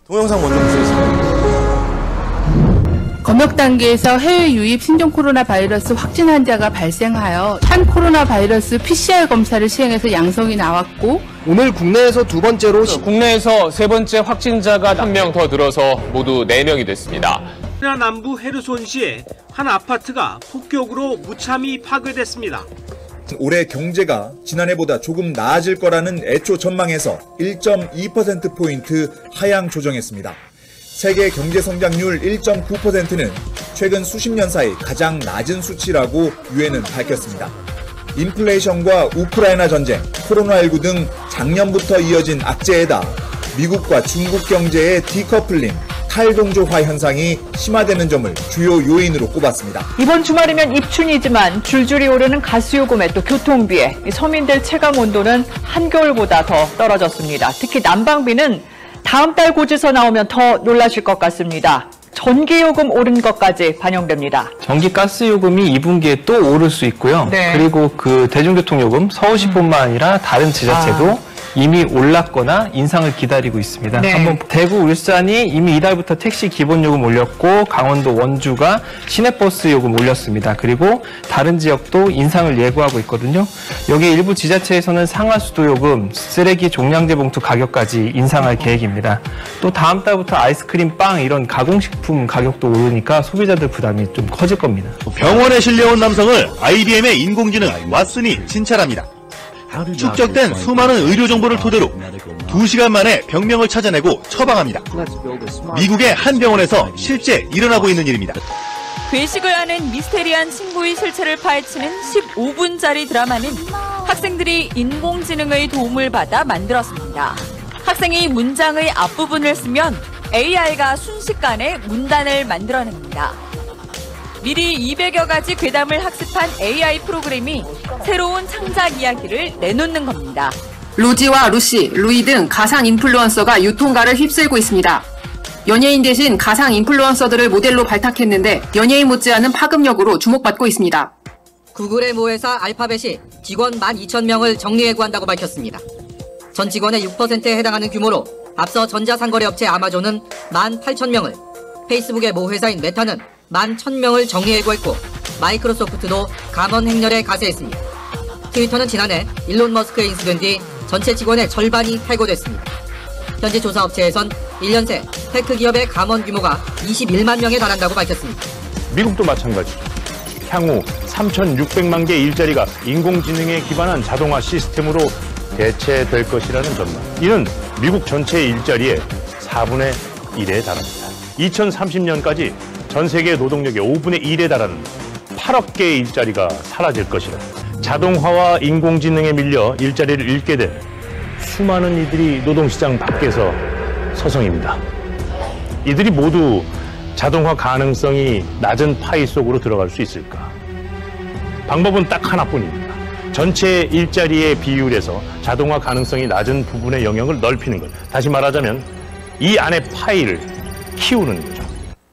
동영상 먼저 보시겠습니다. 검역 단계에서 해외 유입 신종 코로나 바이러스 확진 환자가 발생하여 한 코로나 바이러스 PCR 검사를 시행해서 양성이 나왔고, 오늘 국내에서 두 번째로 국내에서 세 번째 확진자가 한 명 더 늘어서 모두 4명이 됐습니다. 우크라이나 남부 헤르손시의 한 아파트가 폭격으로 무참히 파괴됐습니다. 올해 경제가 지난해보다 조금 나아질 거라는 애초 전망에서 1.2%포인트 하향 조정했습니다. 세계 경제 성장률 1.9%는 최근 수십 년 사이 가장 낮은 수치라고 유엔은 밝혔습니다. 인플레이션과 우크라이나 전쟁, 코로나19 등 작년부터 이어진 악재에다 미국과 중국 경제의 디커플링, 탈동조화 현상이 심화되는 점을 주요 요인으로 꼽았습니다. 이번 주말이면 입춘이지만 줄줄이 오르는 가스요금에 또 교통비에 서민들 체감 온도는 한겨울보다 더 떨어졌습니다. 특히 난방비는 다음 달 고지서 나오면 더 놀라실 것 같습니다. 전기요금 오른 것까지 반영됩니다. 전기가스요금이 2분기에 또 오를 수 있고요. 네. 그리고 그 대중교통요금 서울시뿐만 아니라 다른 지자체도 이미 올랐거나 인상을 기다리고 있습니다. 네. 한번 대구, 울산이 이미 이달부터 택시 기본요금 올렸고, 강원도, 원주가 시내버스 요금 올렸습니다. 그리고 다른 지역도 인상을 예고하고 있거든요. 여기 일부 지자체에서는 상하수도 요금, 쓰레기 종량제 봉투 가격까지 인상할 계획입니다. 또 다음 달부터 아이스크림, 빵 이런 가공식품 가격도 오르니까 소비자들 부담이 좀 커질 겁니다. 병원에 실려온 남성을 IBM의 인공지능 왓슨이 진찰합니다. 축적된 수많은 의료 정보를 토대로 2시간 만에 병명을 찾아내고 처방합니다. 미국의 한 병원에서 실제 일어나고 있는 일입니다. 괴식을 하는 미스테리한 친구의 실체를 파헤치는 15분짜리 드라마는 학생들이 인공지능의 도움을 받아 만들었습니다. 학생이 문장의 앞부분을 쓰면 AI가 순식간에 문단을 만들어냅니다. 미리 200여 가지 괴담을 학습한 AI 프로그램이 새로운 창작 이야기를 내놓는 겁니다. 로지와 루시, 루이 등 가상 인플루언서가 유통가를 휩쓸고 있습니다. 연예인 대신 가상 인플루언서들을 모델로 발탁했는데 연예인 못지않은 파급력으로 주목받고 있습니다. 구글의 모회사 알파벳이 직원 12,000명을 정리해고한다고 밝혔습니다. 전 직원의 6%에 해당하는 규모로 앞서 전자상거래 업체 아마존은 18,000명을, 페이스북의 모회사인 메타는 11,000명을 정리해고했고, 마이크로소프트도 감원 행렬에 가세했습니다. 트위터는 지난해 일론 머스크에 인수된 뒤 전체 직원의 절반이 해고됐습니다. 현재 조사업체에선 1년 새 테크 기업의 감원 규모가 21만 명에 달한다고 밝혔습니다. 미국도 마찬가지죠. 향후 3,600만 개의 일자리가 인공지능에 기반한 자동화 시스템으로 대체될 것이라는 전망. 이는 미국 전체의 일자리의 4분의 1에 달합니다. 2030년까지 전 세계 노동력의 5분의 1에 달하는 8억 개의 일자리가 사라질 것이라. 자동화와 인공지능에 밀려 일자리를 잃게 된 수많은 이들이 노동시장 밖에서 서성입니다. 이들이 모두 자동화 가능성이 낮은 파이 속으로 들어갈 수 있을까? 방법은 딱 하나뿐입니다. 전체 일자리의 비율에서 자동화 가능성이 낮은 부분의 영역을 넓히는 것. 다시 말하자면 이 안에 파이를 키우는 거죠.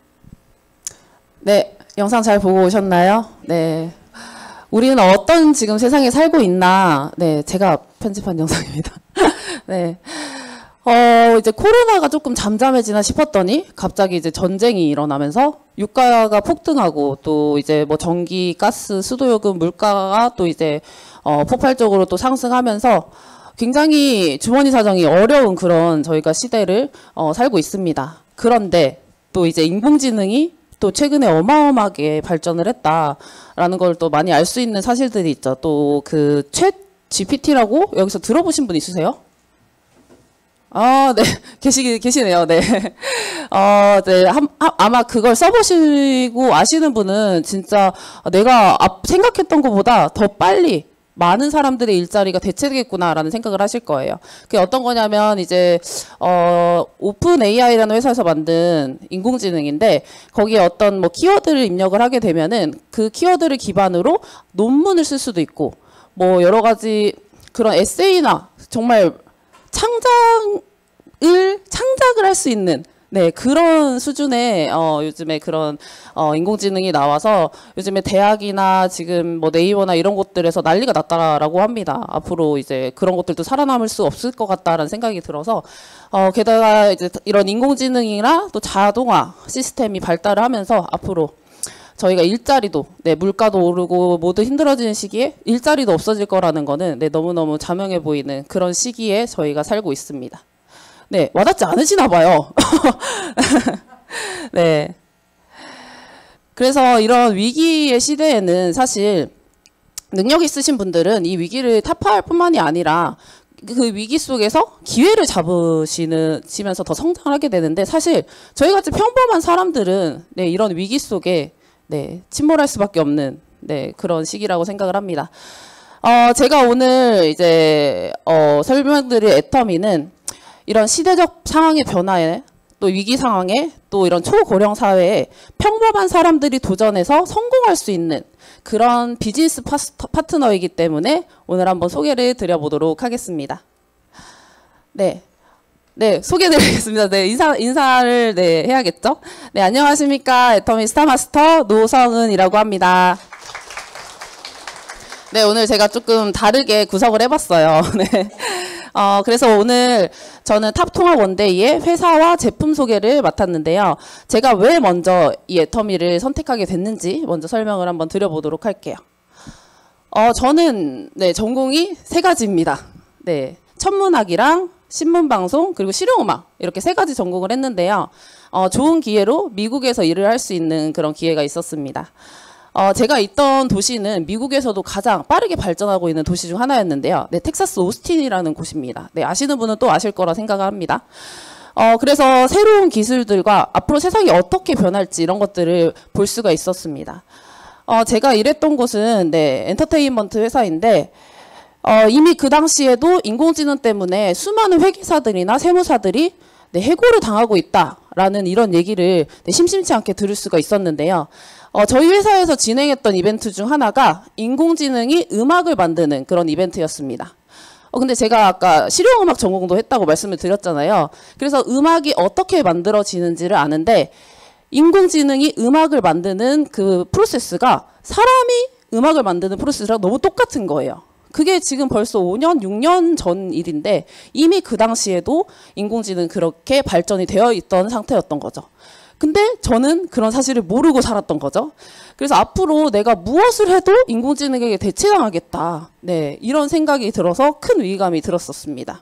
네, 영상 잘 보고 오셨나요? 네. 우리는 어떤 지금 세상에 살고 있나? 네, 제가 편집한 영상입니다. 네. 이제 코로나가 조금 잠잠해지나 싶었더니 갑자기 이제 전쟁이 일어나면서 유가가 폭등하고 또 이제 뭐 전기, 가스, 수도요금, 물가가 또 이제 폭발적으로 또 상승하면서 굉장히 주머니 사정이 어려운 그런 저희가 시대를 살고 있습니다. 그런데 또 이제 인공지능이 또 최근에 어마어마하게 발전을 했다라는 걸 또 많이 알 수 있는 사실들이 있죠. 또 그 챗 GPT라고 여기서 들어보신 분 있으세요? 아, 네. 계시네요. 네. 네. 아마 그걸 써보시고 아시는 분은 진짜 내가 생각했던 것보다 더 빨리 많은 사람들의 일자리가 대체되겠구나라는 생각을 하실 거예요. 그게 어떤 거냐면 이제 오픈 AI라는 회사에서 만든 인공지능인데 거기에 어떤 뭐 키워드를 입력을 하게 되면은 그 키워드를 기반으로 논문을 쓸 수도 있고 뭐 여러 가지 그런 에세이나 정말 창작을 할 수 있는 네, 그런 수준의 요즘에 그런 인공지능이 나와서 요즘에 대학이나 지금 뭐 네이버나 이런 곳들에서 난리가 났다라고 합니다. 앞으로 이제 그런 것들도 살아남을 수 없을 것 같다라는 생각이 들어서 게다가 이제 이런 인공지능이나 또 자동화 시스템이 발달을 하면서 앞으로 저희가 일자리도, 네, 물가도 오르고 모두 힘들어지는 시기에 일자리도 없어질 거라는 거는 네, 너무너무 자명해 보이는 그런 시기에 저희가 살고 있습니다. 네, 와닿지 않으시나 봐요. 네. 그래서 이런 위기의 시대에는 사실 능력 있으신 분들은 이 위기를 타파할 뿐만이 아니라 그 위기 속에서 기회를 잡으시면서 더 성장을 하게 되는데 사실 저희같이 평범한 사람들은 네, 이런 위기 속에 네, 침몰할 수밖에 없는 네, 그런 시기라고 생각을 합니다. 제가 오늘 이제 설명드릴 애터미는 이런 시대적 상황의 변화에 또 위기 상황에 또 이런 초고령 사회에 평범한 사람들이 도전해서 성공할 수 있는 그런 비즈니스 파트너이기 때문에 오늘 한번 소개를 드려보도록 하겠습니다. 네. 네, 소개드리겠습니다. 네, 인사를 네, 해야겠죠? 네, 안녕하십니까. 애터미 스타마스터 노성은이라고 합니다. 네, 오늘 제가 조금 다르게 구성을 해봤어요. 네. 그래서 오늘 저는 탑통합 원데이의 회사와 제품 소개를 맡았는데요. 제가 왜 먼저 이 애터미를 선택하게 됐는지 먼저 설명을 한번 드려보도록 할게요. 저는 네, 전공이 3가지입니다. 네, 천문학이랑 신문방송 그리고 실용음악 이렇게 3가지 전공을 했는데요. 좋은 기회로 미국에서 일을 할 수 있는 그런 기회가 있었습니다. 제가 있던 도시는 미국에서도 가장 빠르게 발전하고 있는 도시 중 하나였는데요. 네, 텍사스 오스틴이라는 곳입니다. 네, 아시는 분은 또 아실 거라 생각합니다. 그래서 새로운 기술들과 앞으로 세상이 어떻게 변할지 이런 것들을 볼 수가 있었습니다. 제가 일했던 곳은 네, 엔터테인먼트 회사인데 이미 그 당시에도 인공지능 때문에 수많은 회계사들이나 세무사들이 네, 해고를 당하고 있다라는 이런 얘기를 네, 심심치 않게 들을 수가 있었는데요. 저희 회사에서 진행했던 이벤트 중 하나가 인공지능이 음악을 만드는 그런 이벤트였습니다. 근데 제가 아까 실용음악 전공도 했다고 말씀을 드렸잖아요. 그래서 음악이 어떻게 만들어지는지를 아는데 인공지능이 음악을 만드는 그 프로세스가 사람이 음악을 만드는 프로세스랑 너무 똑같은 거예요. 그게 지금 벌써 5년, 6년 전 일인데 이미 그 당시에도 인공지능 그렇게 발전이 되어 있던 상태였던 거죠. 근데 저는 그런 사실을 모르고 살았던 거죠. 그래서 앞으로 내가 무엇을 해도 인공지능에게 대체당하겠다. 네, 이런 생각이 들어서 큰 위기감이 들었었습니다.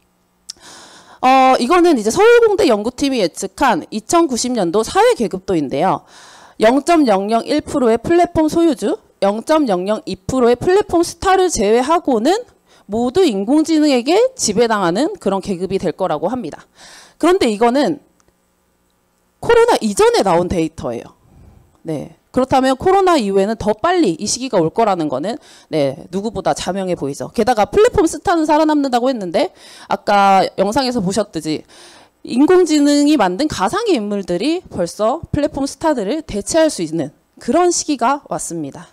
이거는 이제 서울공대 연구팀이 예측한 2090년도 사회계급도인데요. 0.001%의 플랫폼 소유주, 0.002%의 플랫폼 스타를 제외하고는 모두 인공지능에게 지배당하는 그런 계급이 될 거라고 합니다. 그런데 이거는 코로나 이전에 나온 데이터예요. 네. 그렇다면 코로나 이후에는 더 빨리 이 시기가 올 거라는 거는 네, 누구보다 자명해 보이죠. 게다가 플랫폼 스타는 살아남는다고 했는데 아까 영상에서 보셨듯이 인공지능이 만든 가상의 인물들이 벌써 플랫폼 스타들을 대체할 수 있는 그런 시기가 왔습니다.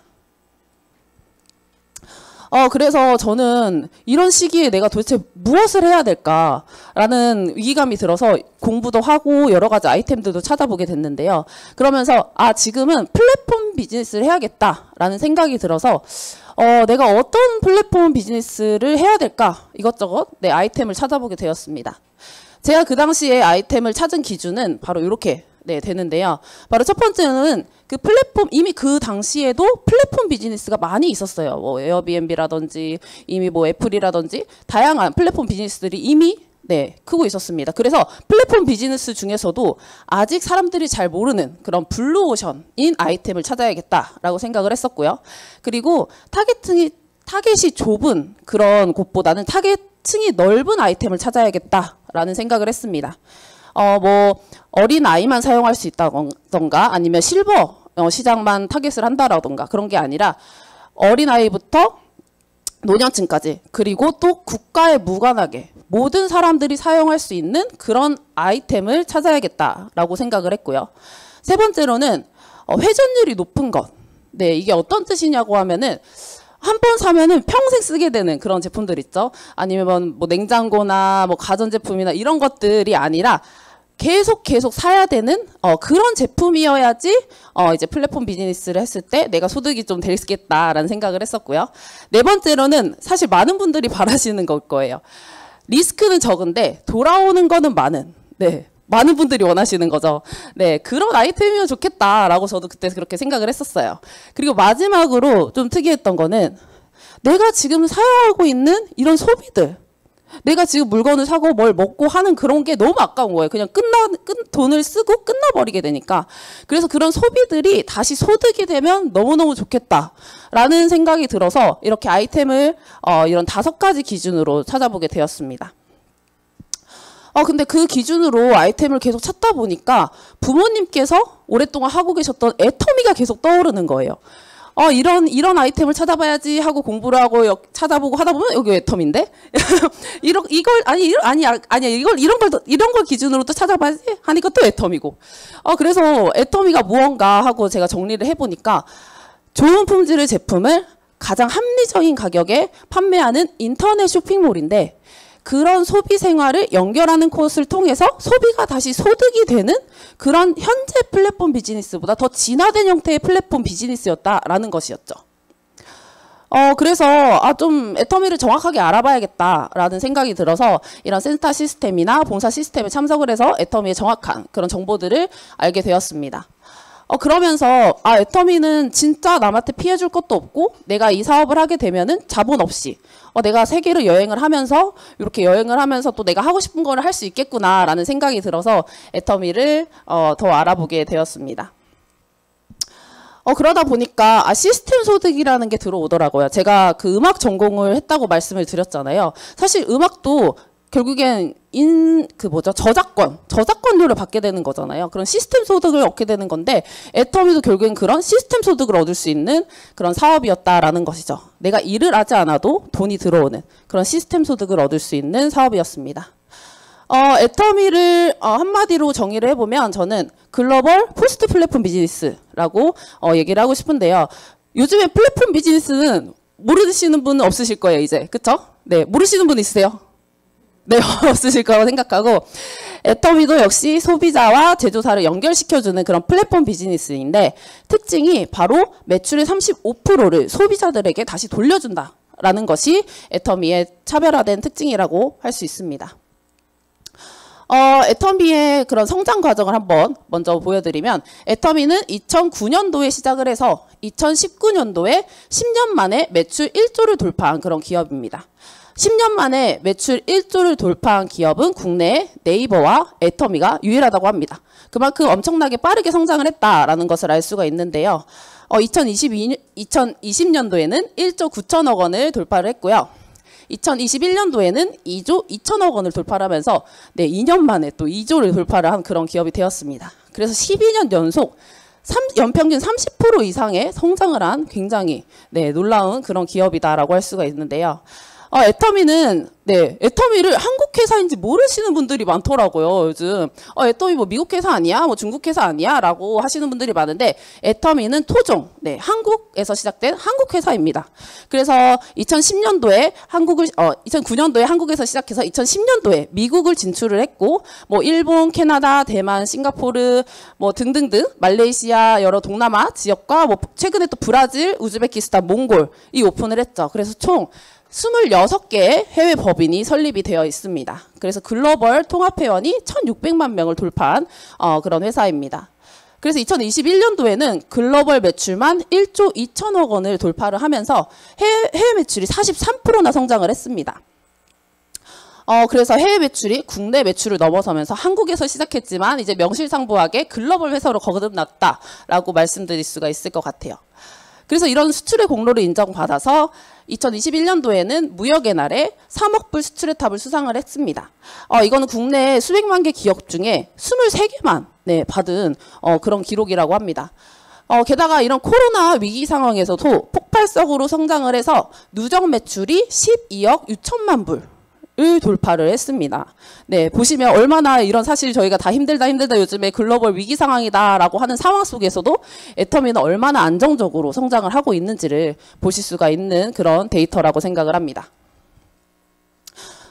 그래서 저는 이런 시기에 내가 도대체 무엇을 해야 될까라는 위기감이 들어서 공부도 하고 여러 가지 아이템들도 찾아보게 됐는데요. 그러면서 지금은 플랫폼 비즈니스를 해야겠다라는 생각이 들어서 내가 어떤 플랫폼 비즈니스를 해야 될까 이것저것 네, 아이템을 찾아보게 되었습니다. 제가 그 당시에 아이템을 찾은 기준은 바로 이렇게 네, 되는데요. 바로 첫 번째는 그 플랫폼, 이미 그 당시에도 플랫폼 비즈니스가 많이 있었어요. 뭐 에어비앤비라든지 이미 뭐 애플이라든지 다양한 플랫폼 비즈니스들이 이미 네, 크고 있었습니다. 그래서 플랫폼 비즈니스 중에서도 아직 사람들이 잘 모르는 그런 블루오션인 아이템을 찾아야겠다라고 생각을 했었고요. 그리고 타겟이 좁은 그런 곳보다는 타겟층이 넓은 아이템을 찾아야겠다라는 생각을 했습니다. 뭐 어린 아이만 사용할 수 있다던가 아니면 실버 시장만 타겟을 한다라던가 그런 게 아니라 어린 아이부터 노년층까지 그리고 또 국가에 무관하게 모든 사람들이 사용할 수 있는 그런 아이템을 찾아야겠다라고 생각을 했고요. 세 번째로는 회전율이 높은 것. 네, 이게 어떤 뜻이냐고 하면은 한 번 사면은 평생 쓰게 되는 그런 제품들 있죠. 아니면 뭐 냉장고나 뭐 가전제품이나 이런 것들이 아니라 계속 사야 되는 그런 제품이어야지 이제 플랫폼 비즈니스를 했을 때 내가 소득이 좀 되겠다라는 생각을 했었고요. 네 번째로는 사실 많은 분들이 바라시는 걸 거예요. 리스크는 적은데 돌아오는 거는 많은. 네. 많은 분들이 원하시는 거죠. 네, 그런 아이템이면 좋겠다라고 저도 그때 그렇게 생각을 했었어요. 그리고 마지막으로 좀 특이했던 거는 내가 지금 사용하고 있는 이런 소비들, 내가 지금 물건을 사고 뭘 먹고 하는 그런 게 너무 아까운 거예요. 그냥 돈을 쓰고 끝나버리게 되니까. 그래서 그런 소비들이 다시 소득이 되면 너무너무 좋겠다라는 생각이 들어서 이렇게 아이템을 이런 5가지 기준으로 찾아보게 되었습니다. 근데 그 기준으로 아이템을 계속 찾다 보니까 부모님께서 오랫동안 하고 계셨던 애터미가 계속 떠오르는 거예요. 이런 아이템을 찾아봐야지 하고 공부를 하고 찾아보고 하다 보면 여기 애터미인데? 이런 걸 기준으로 또 찾아봐야지 하니까 또 애터미고. 그래서 애터미가 무언가 하고 제가 정리를 해보니까 좋은 품질의 제품을 가장 합리적인 가격에 판매하는 인터넷 쇼핑몰인데 그런 소비 생활을 연결하는 코스를 통해서 소비가 다시 소득이 되는 그런 현재 플랫폼 비즈니스보다 더 진화된 형태의 플랫폼 비즈니스였다라는 것이었죠. 그래서 좀 애터미를 정확하게 알아봐야겠다라는 생각이 들어서 이런 센터 시스템이나 봉사 시스템에 참석을 해서 애터미의 정확한 그런 정보들을 알게 되었습니다. 그러면서 애터미는 진짜 남한테 피해 줄 것도 없고 내가 이 사업을 하게 되면은 자본 없이 내가 세계를 여행을 하면서 이렇게 여행을 하면서 또 내가 하고 싶은 거를 할 수 있겠구나라는 생각이 들어서 애터미를 더 알아보게 되었습니다. 그러다 보니까 시스템 소득이라는 게 들어오더라고요. 제가 그 음악 전공을 했다고 말씀을 드렸잖아요. 사실 음악도 결국엔 저작권료를 받게 되는 거잖아요. 그런 시스템 소득을 얻게 되는 건데 애터미도 결국엔 그런 시스템 소득을 얻을 수 있는 그런 사업이었다라는 것이죠. 내가 일을 하지 않아도 돈이 들어오는 그런 시스템 소득을 얻을 수 있는 사업이었습니다. 애터미를 한마디로 정의를 해보면 저는 글로벌 포스트 플랫폼 비즈니스라고 얘기를 하고 싶은데요. 요즘에 플랫폼 비즈니스는 모르시는 분은 없으실 거예요, 이제. 그쵸? 네, 모르시는 분 있으세요? 네, 없으실 거라고 생각하고 애터미도 역시 소비자와 제조사를 연결시켜주는 그런 플랫폼 비즈니스인데 특징이 바로 매출의 35%를 소비자들에게 다시 돌려준다라는 것이 애터미의 차별화된 특징이라고 할 수 있습니다. 애터미의 그런 성장 과정을 한번 먼저 보여드리면 애터미는 2009년도에 시작을 해서 2019년도에 10년 만에 매출 1조를 돌파한 그런 기업입니다. 10년 만에 매출 1조를 돌파한 기업은 국내에 네이버와 애터미가 유일하다고 합니다. 그만큼 엄청나게 빠르게 성장을 했다라는 것을 알 수가 있는데요. 2020년도에는 1조 9천억 원을 돌파를 했고요. 2021년도에는 2조 2천억 원을 돌파를 하면서 2년 만에 또 2조를 돌파를 한 그런 기업이 되었습니다. 그래서 12년 연속 연평균 30% 이상의 성장을 한 굉장히 놀라운 그런 기업이다라고 할 수가 있는데요. 애터미는 애터미를 한국 회사인지 모르시는 분들이 많더라고요, 요즘. 애터미 뭐 미국 회사 아니야? 뭐 중국 회사 아니야? 라고 하시는 분들이 많은데 애터미는 토종, 한국에서 시작된 한국 회사입니다. 그래서 2010년도에 2009년도에 한국에서 시작해서 2010년도에 미국을 진출을 했고 뭐 일본, 캐나다, 대만, 싱가포르 뭐 등등등 말레이시아 여러 동남아 지역과 뭐 최근에 또 브라질, 우즈베키스탄, 몽골이 오픈을 했죠. 그래서 총 26개의 해외 법인이 설립이 되어 있습니다. 그래서 글로벌 통합회원이 1,600만 명을 돌파한 그런 회사입니다. 그래서 2021년도에는 글로벌 매출만 1조 2천억 원을 돌파를 하면서 해외 매출이 43%나 성장을 했습니다. 그래서 해외 매출이 국내 매출을 넘어서면서 한국에서 시작했지만 이제 명실상부하게 글로벌 회사로 거듭났다라고 말씀드릴 수가 있을 것 같아요. 그래서 이런 수출의 공로를 인정받아서 2021년도에는 무역의 날에 3억 불 수출의 탑을 수상을 했습니다. 이거는 국내 수백만 개 기업 중에 23개만 받은 그런 기록이라고 합니다. 게다가 이런 코로나 위기 상황에서도 폭발적으로 성장을 해서 누적 매출이 12억 6천만 불. 을 돌파를 했습니다. 보시면 얼마나 이런 사실 저희가 다 힘들다 요즘에 글로벌 위기 상황이다라고 하는 상황 속에서도 애터미는 얼마나 안정적으로 성장을 하고 있는지를 보실 수가 있는 그런 데이터라고 생각을 합니다.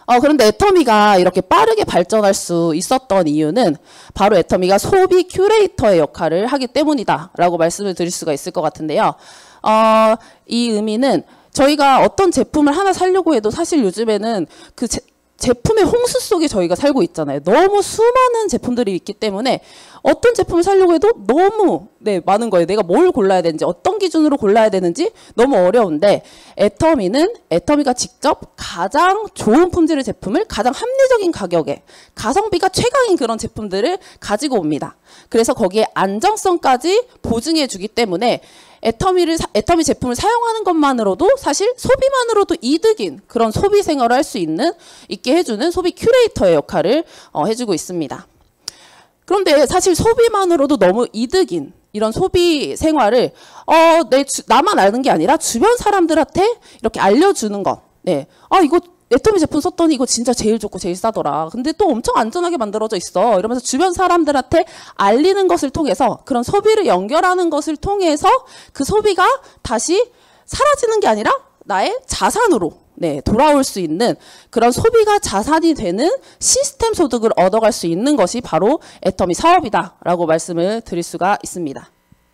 그런데 애터미가 이렇게 빠르게 발전할 수 있었던 이유는 바로 애터미가 소비 큐레이터의 역할을 하기 때문이다라고 말씀을 드릴 수가 있을 것 같은데요. 이 의미는 저희가 어떤 제품을 하나 사려고 해도 사실 요즘에는 그 제품의 홍수 속에 저희가 살고 있잖아요. 너무 수많은 제품들이 있기 때문에 어떤 제품을 사려고 해도 너무 많은 거예요. 내가 뭘 골라야 되는지, 어떤 기준으로 골라야 되는지 너무 어려운데 애터미가 직접 가장 좋은 품질의 제품을 가장 합리적인 가격에 가성비가 최강인 그런 제품들을 가지고 옵니다. 그래서 거기에 안정성까지 보증해 주기 때문에 애터미 제품을 사용하는 것만으로도 사실 소비만으로도 이득인 그런 소비 생활을 할 수 있게 해주는 소비 큐레이터의 역할을 해주고 있습니다. 그런데 사실 소비만으로도 너무 이득인 이런 소비 생활을 나만 아는 게 아니라 주변 사람들한테 이렇게 알려주는 것. 이거 애터미 제품 썼더니 이거 진짜 제일 좋고 제일 싸더라. 근데 또 엄청 안전하게 만들어져 있어. 이러면서 주변 사람들한테 알리는 것을 통해서 그런 소비를 연결하는 것을 통해서 그 소비가 다시 사라지는 게 아니라 나의 자산으로 돌아올 수 있는 그런 소비가 자산이 되는 시스템 소득을 얻어갈 수 있는 것이 바로 애터미 사업이다라고 말씀을 드릴 수가 있습니다.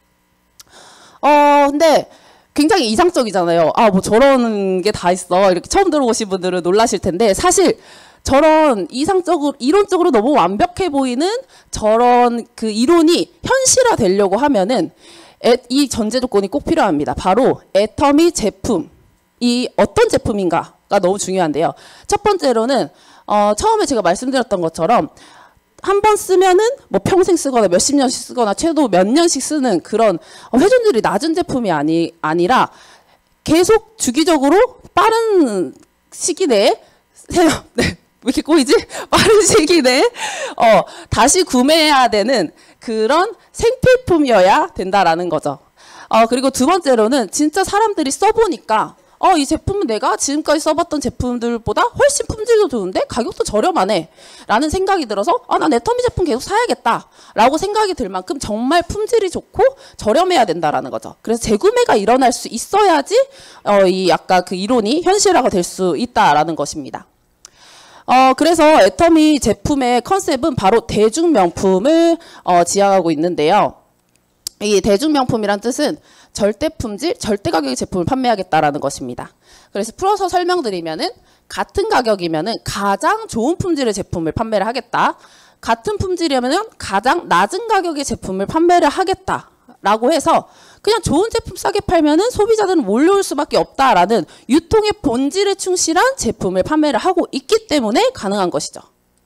근데 굉장히 이상적이잖아요. 뭐 저런 게 다 있어. 이렇게 처음 들어보신 분들은 놀라실 텐데 사실 저런 이론적으로 너무 완벽해 보이는 저런 그 이론이 현실화 되려고 하면은 이 전제 조건이 꼭 필요합니다. 바로 애터미 제품이 어떤 제품인가가 너무 중요한데요. 첫 번째로는 처음에 제가 말씀드렸던 것처럼 한 번 쓰면은 뭐 평생 쓰거나 몇십 년씩 쓰거나 최소 몇 년씩 쓰는 그런 회전율이 낮은 제품이 아니라 계속 주기적으로 빠른 시기 내에 왜 이렇게 꼬이지? 빠른 시기 내에 다시 구매해야 되는 그런 생필품이어야 된다라는 거죠. 그리고 두 번째로는 진짜 사람들이 써보니까 이 제품은 내가 지금까지 써봤던 제품들보다 훨씬 품질도 좋은데 가격도 저렴하네 라는 생각이 들어서 난 애터미 제품 계속 사야겠다 라고 생각이 들 만큼 정말 품질이 좋고 저렴해야 된다라는 거죠. 그래서 재구매가 일어날 수 있어야지 이 아까 그 이론이 현실화가 될 수 있다라는 것입니다. 그래서 애터미 제품의 컨셉은 바로 대중명품을 지향하고 있는데요. 이 대중명품이란 뜻은 절대 품질, 절대 가격의 제품을 판매하겠다라는 것입니다. 그래서 풀어서 설명드리면은 같은 가격이면은 가장 좋은 품질의 제품을 판매를 하겠다. 같은 품질이면은 가장 낮은 가격의 제품을 판매를 하겠다라고 해서 그냥 좋은 제품 싸게 팔면은 소비자들은 몰려올 수밖에 없다라는 유통의 본질에 충실한 제품을 판매를 하고 있기 때문에 가능한 것이죠.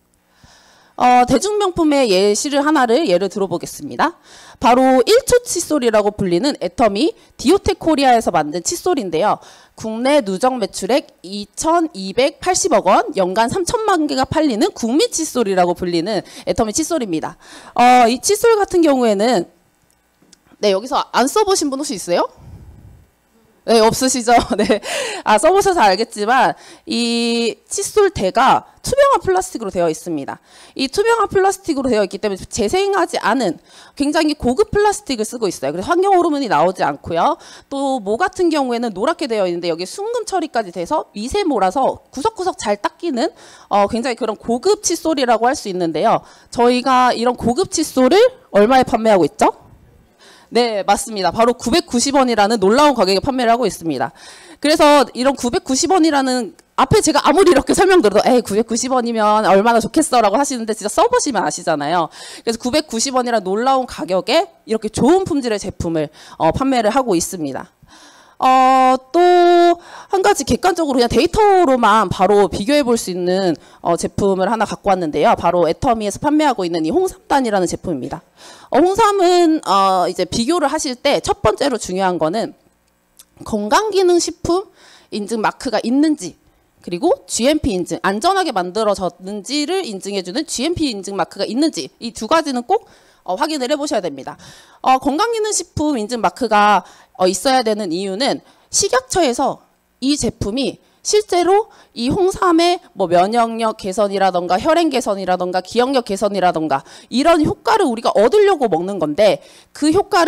대중명품의 예를 들어보겠습니다. 바로 1초 칫솔이라고 불리는 애터미 디오텍 코리아에서 만든 칫솔인데요. 국내 누적 매출액 2,280억 원, 연간 3천만 개가 팔리는 국민 칫솔이라고 불리는 애터미 칫솔입니다. 이 칫솔 같은 경우에는 여기서 안 써보신 분 혹시 있어요? 네, 없으시죠? 네. 써보셔서 알겠지만, 이 칫솔 대가 투명한 플라스틱으로 되어 있습니다. 이 투명한 플라스틱으로 되어 있기 때문에 재생하지 않은 굉장히 고급 플라스틱을 쓰고 있어요. 그래서 환경 호르몬이 나오지 않고요. 또 모 같은 경우에는 노랗게 되어 있는데 여기 순금 처리까지 돼서 미세모라서 구석구석 잘 닦이는 굉장히 그런 고급 칫솔이라고 할 수 있는데요. 저희가 이런 고급 칫솔을 얼마에 판매하고 있죠? 네, 맞습니다. 바로 990원이라는 놀라운 가격에 판매를 하고 있습니다. 그래서 이런 990원이라는 앞에 제가 아무리 이렇게 설명드려도 990원이면 얼마나 좋겠어라고 하시는데 진짜 써보시면 아시잖아요. 그래서 990원이라는 놀라운 가격에 이렇게 좋은 품질의 제품을 판매를 하고 있습니다. 또 한 가지 객관적으로 그냥 데이터로만 바로 비교해 볼 수 있는 제품을 하나 갖고 왔는데요. 바로 애터미에서 판매하고 있는 이 홍삼단이라는 제품입니다. 홍삼은 이제 비교를 하실 때 첫 번째로 중요한 거는 건강기능식품 인증 마크가 있는지, 그리고 GMP 인증, 안전하게 만들어졌는지를 인증해주는 GMP 인증 마크가 있는지, 이 두 가지는 꼭 확인을 해보셔야 됩니다. 건강기능식품 인증 마크가 있어야 되는 이유는 식약처에서 이 제품이 실제로 이 홍삼의 뭐 면역력 개선이라던가 혈행 개선이라던가 기억력 개선이라던가 이런 효과를 우리가 얻으려고 먹는 건데 그 효과를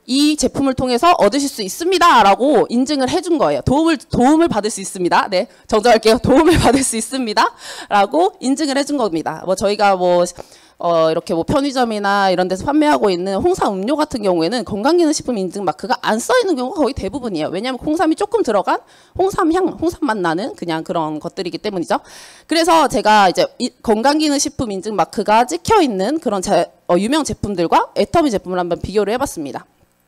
이 제품을 통해서 얻으실 수 있습니다라고 인증을 해준 거예요. 도움을 받을 수 있습니다. 네, 정정할게요. 도움을 받을 수 있습니다라고 인증을 해준 겁니다. 뭐 저희가 이렇게 편의점이나 이런 데서 판매하고 있는 홍삼 음료 같은 경우에는 건강기능식품 인증 마크가 안 써 있는 경우가 거의 대부분이에요. 왜냐하면 홍삼이 조금 들어간 홍삼 맛 나는 그냥 그런 것들이기 때문이죠. 그래서 제가 이제 건강기능식품 인증 마크가 찍혀 있는 그런 유명 제품들과 애터미 제품을 한번 비교를 해봤습니다.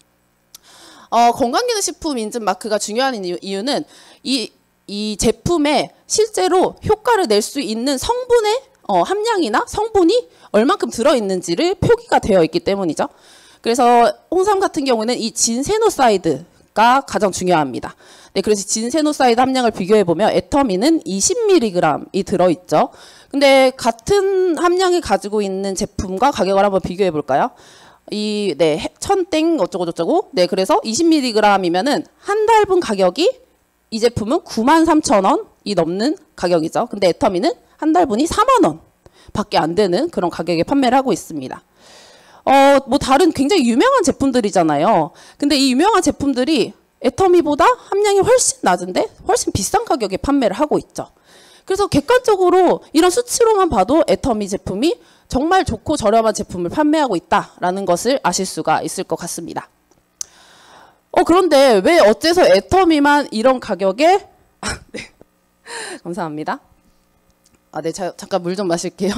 건강기능식품 인증 마크가 중요한 이유는 이 제품에 실제로 효과를 낼 수 있는 성분의 함량이나 성분이 얼만큼 들어있는지를 표기가 되어 있기 때문이죠. 그래서 홍삼 같은 경우는 이 진세노사이드가 가장 중요합니다. 네, 그래서 진세노사이드 함량을 비교해보면 애터미는 20mg이 들어있죠. 근데 같은 함량을 가지고 있는 제품과 가격을 한번 비교해볼까요? 천땡 어쩌고저쩌고. 네, 그래서 20mg이면은 한 달분 가격이 이 제품은 93,000원이 넘는 가격이죠. 근데 애터미는 한 달분이 4만 원 밖에 안 되는 그런 가격에 판매를 하고 있습니다. 다른 굉장히 유명한 제품들이잖아요. 근데 이 유명한 제품들이 애터미보다 함량이 훨씬 낮은데 훨씬 비싼 가격에 판매를 하고 있죠. 그래서 객관적으로 이런 수치로만 봐도 애터미 제품이 정말 좋고 저렴한 제품을 판매하고 있다라는 것을 아실 수가 있을 것 같습니다. 그런데 왜 어째서 애터미만 이런 가격에 네. 감사합니다. 네, 잠깐 물 좀 마실게요.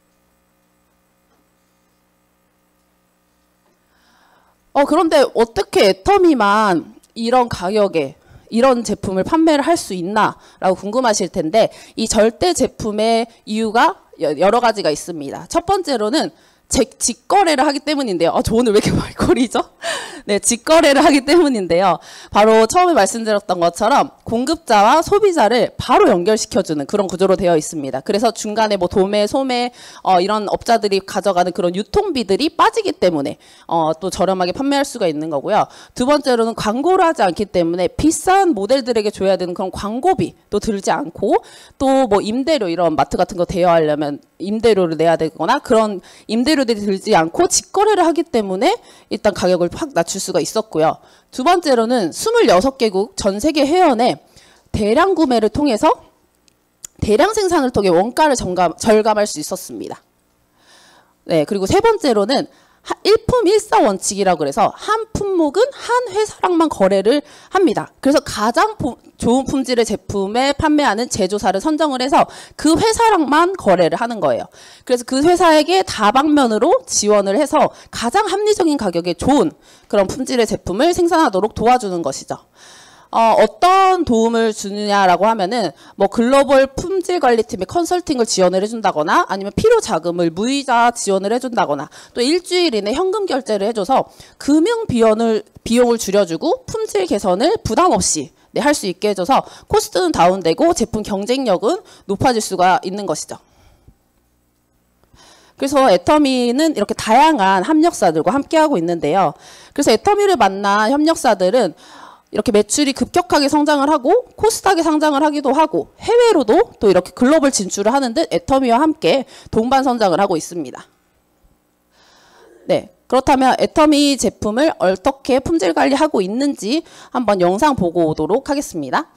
그런데 어떻게 애터미만 이런 가격에 이런 제품을 판매를 할 수 있나라고 궁금하실 텐데 이 절대 제품의 이유가 여러 가지가 있습니다. 첫 번째로는 직거래를 하기 때문인데요. 저 오늘 왜 이렇게 말거리죠? 네, 직거래를 하기 때문인데요. 바로 처음에 말씀드렸던 것처럼 공급자와 소비자를 바로 연결시켜주는 그런 구조로 되어 있습니다. 그래서 중간에 도매, 소매 이런 업자들이 가져가는 그런 유통비들이 빠지기 때문에 또 저렴하게 판매할 수가 있는 거고요. 두 번째로는 광고를 하지 않기 때문에 비싼 모델들에게 줘야 되는 그런 광고비도 들지 않고 또 임대료 이런 마트 같은 거 대여하려면 임대료를 내야 되거나 그런 임대료들이 들지 않고 직거래를 하기 때문에 일단 가격을 확 낮출 수가 있었고요. 두 번째로는 26개국 전 세계 회원의 대량 구매를 통해서 대량 생산을 통해 원가를 절감할 수 있었습니다. 네, 그리고 세 번째로는 일품 일사 원칙이라고 그래서 한 품목은 한 회사랑만 거래를 합니다. 그래서 가장 좋은 품질의 제품에 판매하는 제조사를 선정을 해서 그 회사랑만 거래를 하는 거예요. 그래서 그 회사에게 다방면으로 지원을 해서 가장 합리적인 가격에 좋은 그런 품질의 제품을 생산하도록 도와주는 것이죠. 어떤 도움을 주느냐라고 하면은 글로벌 품질 관리팀의 컨설팅을 지원을 해준다거나 아니면 필요 자금을 무이자 지원을 해준다거나 또 일주일 이내 현금 결제를 해줘서 금융 비용을 줄여주고 품질 개선을 부담 없이 할 수 있게 해줘서 코스트는 다운되고 제품 경쟁력은 높아질 수가 있는 것이죠. 그래서 애터미는 이렇게 다양한 협력사들과 함께하고 있는데요. 그래서 애터미를 만난 협력사들은 이렇게 매출이 급격하게 성장을 하고 코스닥에 상장을 하기도 하고 해외로도 또 이렇게 글로벌 진출을 하는 듯 애터미와 함께 동반 성장을 하고 있습니다. 네, 그렇다면 애터미 제품을 어떻게 품질 관리하고 있는지 한번 영상 보고 오도록 하겠습니다.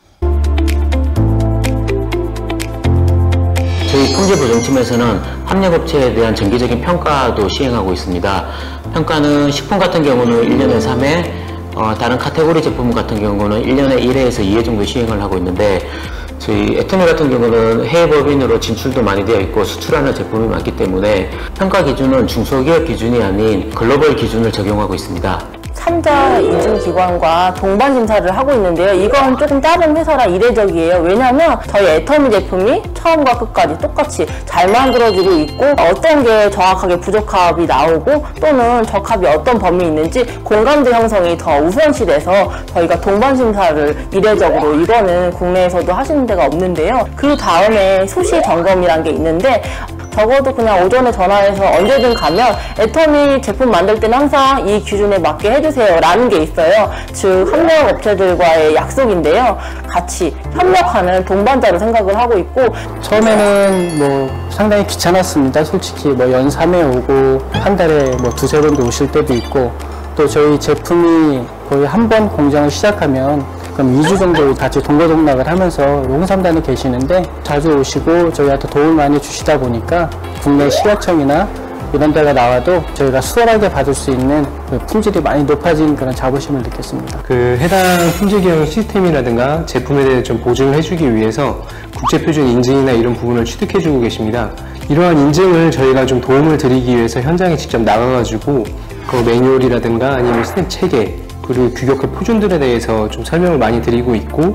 저희 품질보증팀에서는 협력업체에 대한 정기적인 평가도 시행하고 있습니다. 평가는 식품 같은 경우는 1년에 3회, 다른 카테고리 제품 같은 경우는 1년에 1회에서 2회 정도 시행을 하고 있는데 저희 애터미 같은 경우는 해외 법인으로 진출도 많이 되어 있고 수출하는 제품이 많기 때문에 평가 기준은 중소기업 기준이 아닌 글로벌 기준을 적용하고 있습니다. 참자 인증기관과 동반 심사를 하고 있는데요. 이건 조금 다른 회사라 이례적이에요. 왜냐하면 저희 애터미 제품이 처음과 끝까지 똑같이 잘 만들어지고 있고 어떤 게 정확하게 부적합이 나오고 또는 적합이 어떤 범위 있는지 공감대 형성이 더 우선시돼서 저희가 동반 심사를 이례적으로 이거는 국내에서도 하시는 데가 없는데요. 그 다음에 수시 점검이란 게 있는데 적어도 그냥 오전에 전화해서 언제든 가면 애터미 제품 만들 때는 항상 이 기준에 맞게 해주세요 라는 게 있어요. 즉 협력 업체들과의 약속인데요. 같이 협력하는 동반자로 생각을 하고 있고 처음에는 상당히 귀찮았습니다. 솔직히 연 3회 오고 한 달에 두세 번도 오실 때도 있고 또 저희 제품이 거의 한 번 공장을 시작하면 그럼 2주 정도 같이 동거동락을 하면서 홍삼단에 계시는데 자주 오시고 저희한테 도움을 많이 주시다 보니까 국내 식약청이나 이런 데가 나와도 저희가 수월하게 받을 수 있는 그 품질이 많이 높아진 그런 자부심을 느꼈습니다. 그 해당 품질 경영 시스템이라든가 제품에 대해 좀 보증을 해주기 위해서 국제표준 인증이나 이런 부분을 취득해주고 계십니다. 이러한 인증을 저희가 좀 도움을 드리기 위해서 현장에 직접 나가가지고 그 매뉴얼이라든가 아니면 스냅 체계 그리고 규격화 표준들에 대해서 좀 설명을 많이 드리고 있고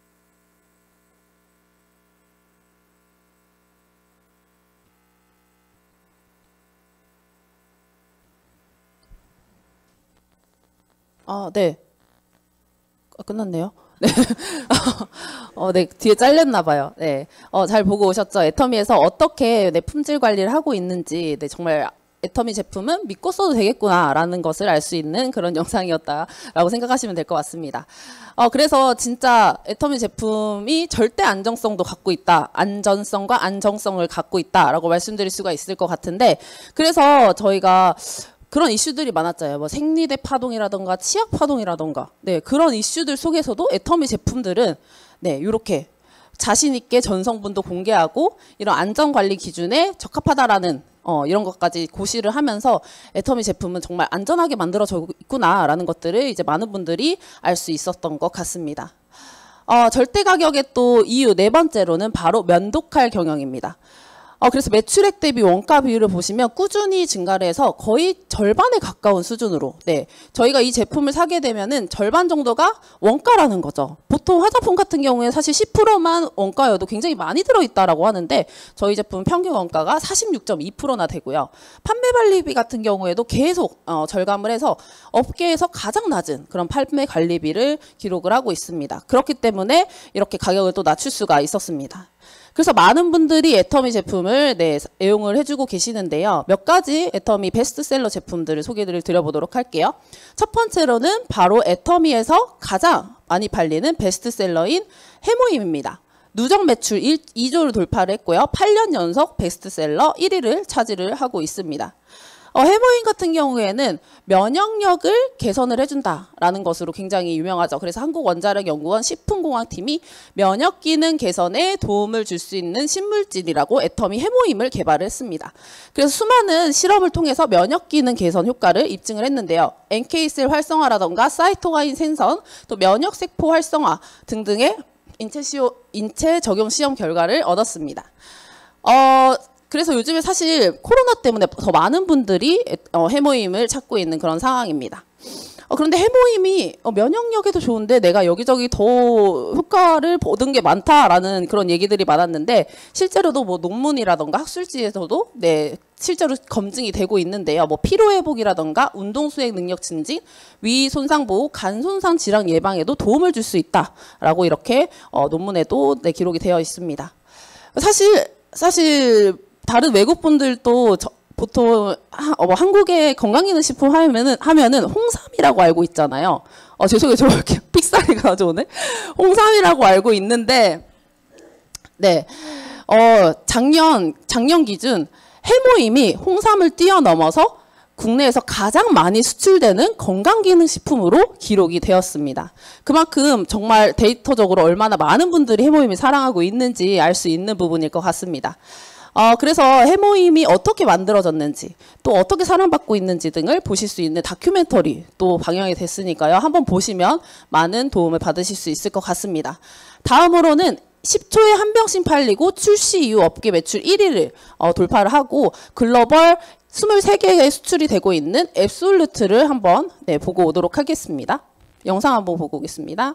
네. 끝났네요. 네. 네, 뒤에 잘렸나 봐요. 네. 잘 보고 오셨죠? 애터미에서 어떻게 품질 관리를 하고 있는지, 네, 정말 애터미 제품은 믿고 써도 되겠구나라는 것을 알 수 있는 그런 영상이었다라고 생각하시면 될 것 같습니다. 그래서 진짜 애터미 제품이 절대 안정성도 갖고 있다. 안전성과 안정성을 갖고 있다라고 말씀드릴 수가 있을 것 같은데, 그래서 저희가 그런 이슈들이 많았잖아요. 뭐 생리대 파동이라던가 치약 파동이라던가, 네, 그런 이슈들 속에서도 애터미 제품들은 네, 이렇게 자신 있게 전성분도 공개하고 이런 안전 관리 기준에 적합하다라는 이런 것까지 고시를 하면서 애터미 제품은 정말 안전하게 만들어져 있구나라는 것들을 이제 많은 분들이 알 수 있었던 것 같습니다. 절대 가격의 또 이유 네 번째로는 바로 면도칼 경영입니다. 그래서 매출액 대비 원가 비율을 보시면 꾸준히 증가를 해서 거의 절반에 가까운 수준으로, 네, 저희가 이 제품을 사게 되면은 절반 정도가 원가라는 거죠. 보통 화장품 같은 경우에 사실 10%만 원가여도 굉장히 많이 들어있다라고 하는데 저희 제품 평균 원가가 46.2%나 되고요. 판매 관리비 같은 경우에도 계속 절감을 해서 업계에서 가장 낮은 그런 판매 관리비를 기록을 하고 있습니다. 그렇기 때문에 이렇게 가격을 또 낮출 수가 있었습니다. 그래서 많은 분들이 애터미 제품을 네, 애용을 해주고 계시는데요. 몇 가지 애터미 베스트셀러 제품들을 소개를 드려보도록 할게요. 첫 번째로는 바로 애터미에서 가장 많이 팔리는 베스트셀러인 해모임입니다. 누적 매출 2조를 돌파를 했고요. 8년 연속 베스트셀러 1위를 차지를 하고 있습니다. 해모임 같은 경우에는 면역력을 개선을 해준다라는 것으로 굉장히 유명하죠. 그래서 한국원자력연구원 식품공학팀이 면역 기능 개선에 도움을 줄 수 있는 신물질이라고 애터미 해모임을 개발을 했습니다. 그래서 수많은 실험을 통해서 면역 기능 개선 효과를 입증을 했는데요. NK셀 활성화라던가 사이토가인 생성, 또 면역세포 활성화 등등의 인체 적용 시험 결과를 얻었습니다. 그래서 요즘에 사실 코로나 때문에 더 많은 분들이 해모임을 찾고 있는 그런 상황입니다. 그런데 해모임이 면역력에도 좋은데 내가 여기저기 더 효과를 얻은 게 많다라는 그런 얘기들이 많았는데 실제로도 뭐 논문이라던가 학술지에서도 네, 실제로 검증이 되고 있는데요. 뭐 피로회복이라던가 운동수행 능력 증진, 위 손상 보호, 간 손상 질환 예방에도 도움을 줄 수 있다라고 이렇게 논문에도 네, 기록이 되어 있습니다. 사실 다른 외국 분들도 보통 한국의 건강기능식품 하면은 홍삼이라고 알고 있잖아요. 죄송해요, 저 이렇게 픽사리가 나오네. 홍삼이라고 알고 있는데, 네, 작년 기준 해모임이 홍삼을 뛰어넘어서 국내에서 가장 많이 수출되는 건강기능식품으로 기록이 되었습니다. 그만큼 정말 데이터적으로 얼마나 많은 분들이 해모임을 사랑하고 있는지 알 수 있는 부분일 것 같습니다. 그래서 해모임이 어떻게 만들어졌는지 또 어떻게 사랑받고 있는지 등을 보실 수 있는 다큐멘터리 또 방영이 됐으니까요. 한번 보시면 많은 도움을 받으실 수 있을 것 같습니다. 다음으로는 10초에 한 병씩 팔리고 출시 이후 업계 매출 1위를 돌파를 하고 글로벌 23개에 수출이 되고 있는 앱솔루트를 한번 네, 보고 오도록 하겠습니다. 영상 한번 보고 오겠습니다.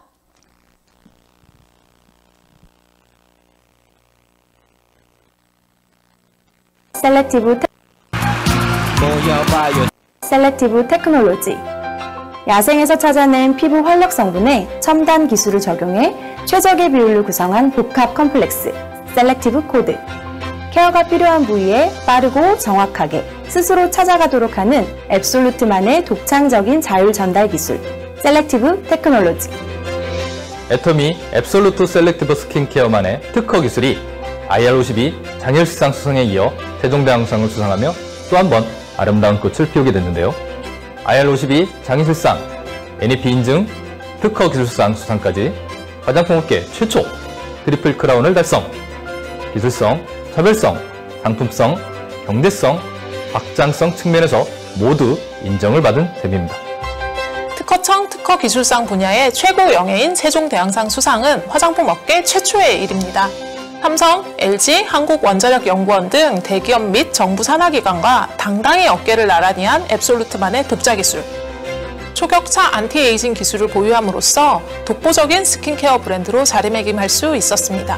셀렉티브 테크놀로지. 야생에서 찾아낸 피부 활력 성분에 첨단 기술을 적용해 최적의 비율로 구성한 복합 컴플렉스 셀렉티브 코드. 케어가 필요한 부위에 빠르고 정확하게 스스로 찾아가도록 하는 앱솔루트만의 독창적인 자율 전달 기술 셀렉티브 테크놀로지. 애터미 앱솔루트 셀렉티브 스킨케어만의 특허 기술이 IR52 장열식상 수상에 이어 세종대왕상을 수상하며 또 한 번 아름다운 꽃을 피우게 됐는데요. IR52 장기술상, NEP 인증, 특허 기술상 수상까지 화장품 업계 최초 트리플 크라운을 달성. 기술성, 차별성, 상품성, 경제성, 확장성 측면에서 모두 인정을 받은 셈입니다. 특허청 특허기술상 분야의 최고 영예인 세종대왕상 수상은 화장품 업계 최초의 일입니다. 삼성, LG, 한국원자력연구원 등 대기업 및 정부 산하기관과 당당히 어깨를 나란히 한 앱솔루트만의 독자 기술. 초격차 안티에이징 기술을 보유함으로써 독보적인 스킨케어 브랜드로 자리매김할 수 있었습니다.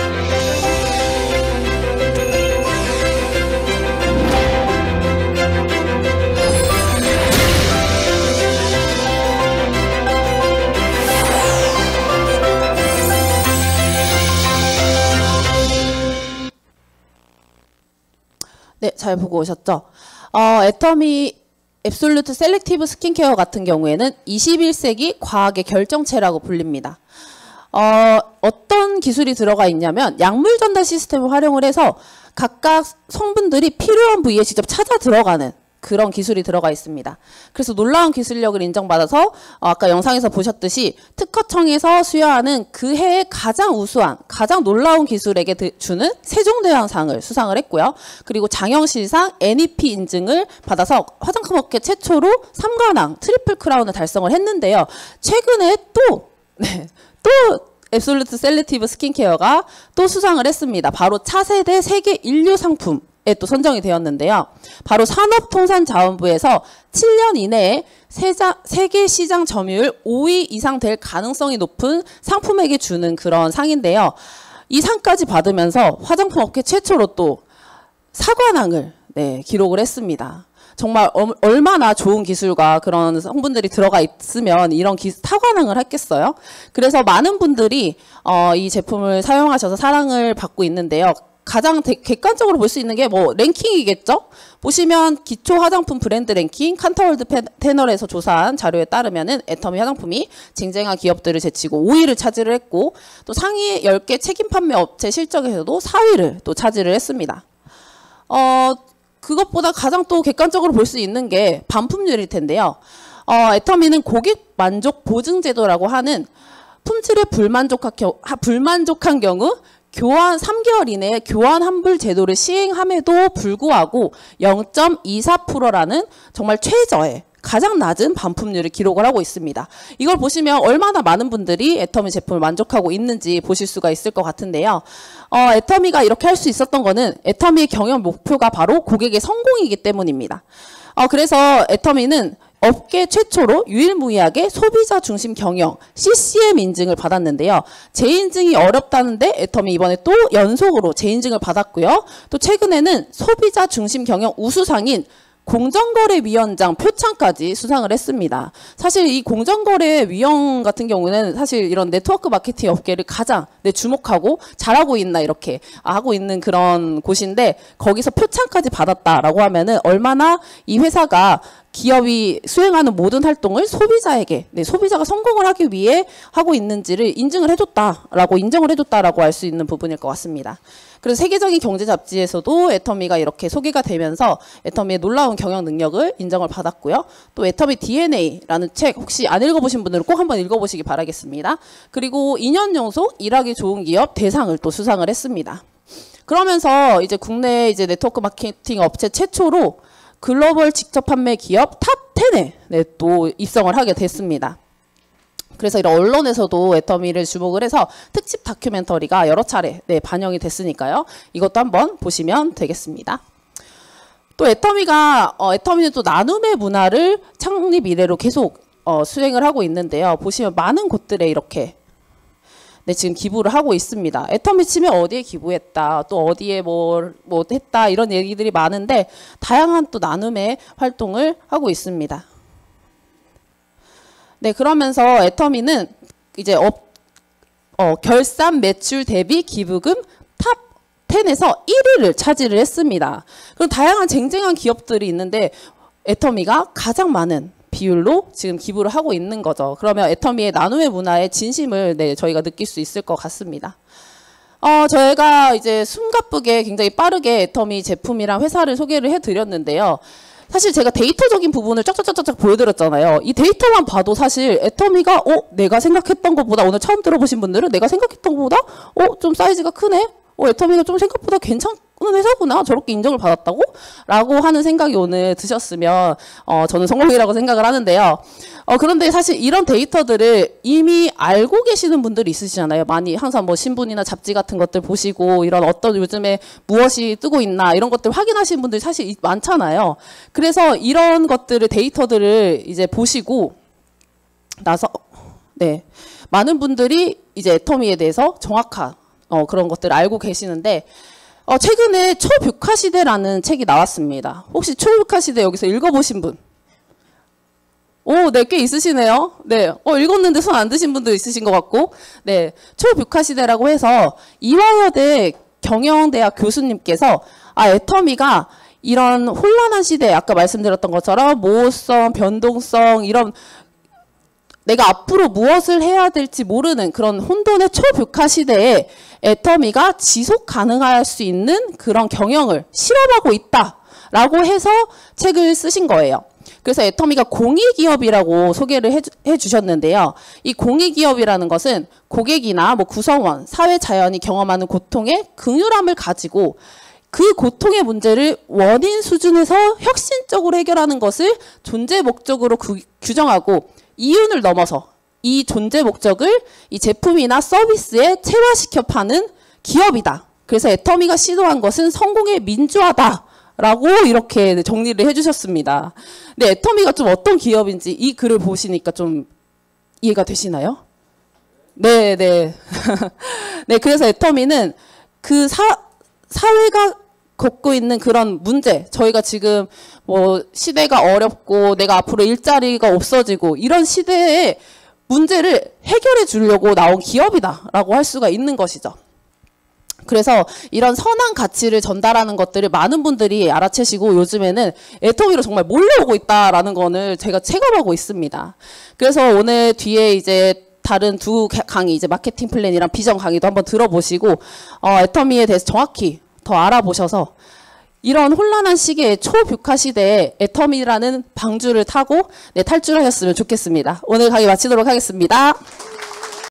네, 잘 보고 오셨죠? 애터미 앱솔루트 셀렉티브 스킨케어 같은 경우에는 21세기 과학의 결정체라고 불립니다. 어떤 기술이 들어가 있냐면 약물 전달 시스템을 활용을 해서 각각 성분들이 필요한 부위에 직접 찾아 들어가는 그런 기술이 들어가 있습니다. 그래서 놀라운 기술력을 인정받아서 아까 영상에서 보셨듯이 특허청에서 수여하는 그 해의 가장 우수한, 가장 놀라운 기술에게 주는 세종대왕상을 수상을 했고요. 그리고 장영실상 NEP 인증을 받아서 화장품 업계 최초로 3관왕 트리플 크라운을 달성을 했는데요. 최근에 또 앱솔루트 셀렉티브 스킨케어가 또 수상을 했습니다. 바로 차세대 세계 인류 상품 에 또 선정이 되었는데요. 바로 산업통상자원부에서 7년 이내에 세계 시장 점유율 5위 이상 될 가능성이 높은 상품에게 주는 그런 상인데요. 이 상까지 받으면서 화장품 업계 최초로 또 사관왕을 기록을 했습니다. 정말 얼마나 좋은 기술과 그런 성분들이 들어가 있으면 이런 사관왕을 했겠어요. 그래서 많은 분들이 이 제품을 사용하셔서 사랑을 받고 있는데요. 가장 객관적으로 볼 수 있는 게 뭐 랭킹이겠죠? 보시면 기초 화장품 브랜드 랭킹 칸타월드 패널에서 조사한 자료에 따르면은 애터미 화장품이 쟁쟁한 기업들을 제치고 5위를 차지를 했고 또 상위 10개 책임 판매 업체 실적에서도 4위를 또 차지를 했습니다. 그것보다 가장 또 객관적으로 볼 수 있는 게 반품률일 텐데요. 애터미는 고객 만족 보증 제도라고 하는 품질에 불만족한 경우 교환 3개월 이내에 교환 환불 제도를 시행함에도 불구하고 0.24%라는 정말 최저의 가장 낮은 반품률을 기록을 하고 있습니다. 이걸 보시면 얼마나 많은 분들이 애터미 제품을 만족하고 있는지 보실 수가 있을 것 같은데요. 애터미가 이렇게 할 수 있었던 거는 애터미의 경영 목표가 바로 고객의 성공이기 때문입니다. 그래서 애터미는 업계 최초로 유일무이하게 소비자 중심 경영 CCM 인증을 받았는데요. 재인증이 어렵다는데 애터미 이번에 또 연속으로 재인증을 받았고요. 또 최근에는 소비자 중심 경영 우수상인 공정거래위원장 표창까지 수상을 했습니다. 사실 이 공정거래위원 같은 경우는 사실 이런 네트워크 마케팅 업계를 가장 주목하고 잘하고 있나 이렇게 하고 있는 그런 곳인데 거기서 표창까지 받았다라고 하면은 얼마나 이 회사가 기업이 수행하는 모든 활동을 소비자에게 소비자가 성공을 하기 위해 하고 있는지를 인정을 해줬다라고 할 수 있는 부분일 것 같습니다. 그래서 세계적인 경제 잡지에서도 애터미가 이렇게 소개가 되면서 애터미의 놀라운 경영 능력을 인정을 받았고요. 또 애터미 DNA라는 책 혹시 안 읽어보신 분들은 꼭 한번 읽어보시기 바라겠습니다. 그리고 2년 연속 일하기 좋은 기업 대상을 또 수상을 했습니다. 그러면서 이제 국내 이제 네트워크 마케팅 업체 최초로 글로벌 직접 판매 기업 탑 10에 또 입성을 하게 됐습니다. 그래서 이런 언론에서도 애터미를 주목을 해서 특집 다큐멘터리가 여러 차례 반영이 됐으니까요. 이것도 한번 보시면 되겠습니다. 또 애터미는 또 나눔의 문화를 창립 이래로 계속 수행을 하고 있는데요. 보시면 많은 곳들에 이렇게 지금 기부를 하고 있습니다. 애터미 치면 어디에 기부했다, 또 어디에 뭐 했다 이런 얘기들이 많은데 다양한 또 나눔의 활동을 하고 있습니다. 그러면서 애터미는 이제 결산 매출 대비 기부금 탑 10에서 1위를 차지를 했습니다. 그럼 다양한 쟁쟁한 기업들이 있는데 애터미가 가장 많은 비율로 지금 기부를 하고 있는 거죠. 그러면 애터미의 나눔의 문화의 진심을 저희가 느낄 수 있을 것 같습니다. 저희가 이제 숨가쁘게 굉장히 빠르게 애터미 제품이랑 회사를 소개를 해드렸는데요. 사실 제가 데이터적인 부분을 쫙쫙쫙쫙 보여드렸잖아요. 이 데이터만 봐도 사실 애터미가 내가 생각했던 것보다, 오늘 처음 들어보신 분들은 내가 생각했던 것보다 좀 사이즈가 크네? 애터미가 좀 생각보다 괜찮은 회사구나. 저렇게 인정을 받았다고? 라고 하는 생각이 오늘 드셨으면 저는 성공이라고 생각을 하는데요. 그런데 사실 이런 데이터들을 이미 알고 계시는 분들이 있으시잖아요. 많이 항상 뭐 신문이나 잡지 같은 것들 보시고 이런 어떤 요즘에 무엇이 뜨고 있나 이런 것들 확인하시는 분들이 사실 많잖아요. 그래서 이런 것들을 데이터들을 이제 보시고 나서 많은 분들이 이제 애터미에 대해서 정확한 그런 것들을 알고 계시는데 최근에 초뷰카시대라는 책이 나왔습니다. 혹시 초뷰카시대 여기서 읽어보신 분? 네, 꽤 있으시네요. 네, 읽었는데 손 안 드신 분도 있으신 것 같고, 네, 초뷰카시대라고 해서 이화여대 경영대학 교수님께서 애터미가 이런 혼란한 시대에 아까 말씀드렸던 것처럼 모호성, 변동성 이런 내가 앞으로 무엇을 해야 될지 모르는 그런 혼돈의 초뷰카 시대에 애터미가 지속 가능할 수 있는 그런 경영을 실험하고 있다라고 해서 책을 쓰신 거예요. 그래서 애터미가 공익기업이라고 소개를 해주셨는데요. 이 공익기업이라는 것은 고객이나 뭐 구성원, 사회 자연이 경험하는 고통의 긍휼함을 가지고 그 고통의 문제를 원인 수준에서 혁신적으로 해결하는 것을 존재 목적으로 규정하고 이윤을 넘어서 이 존재 목적을 이 제품이나 서비스에 체화시켜 파는 기업이다. 그래서 애터미가 시도한 것은 성공의 민주화다. 라고 이렇게 정리를 해주셨습니다. 근데 애터미가 좀 어떤 기업인지 이 글을 보시니까 좀 이해가 되시나요? 네. 네, 그래서 애터미는 그 사회가 겪고 있는 그런 문제, 저희가 지금 뭐 시대가 어렵고 내가 앞으로 일자리가 없어지고 이런 시대의 문제를 해결해 주려고 나온 기업이다라고 할 수가 있는 것이죠. 그래서 이런 선한 가치를 전달하는 것들을 많은 분들이 알아채시고 요즘에는 애터미로 정말 몰려오고 있다라는 거를 제가 체감하고 있습니다. 그래서 오늘 뒤에 이제 다른 두 강의, 이제 마케팅 플랜이랑 비전 강의도 한번 들어보시고 애터미에 대해서 정확히 더 알아보셔서 이런 혼란한 시기에 초뷰카 시대에 애터미라는 방주를 타고 탈출하셨으면 좋겠습니다. 오늘 강의 마치도록 하겠습니다.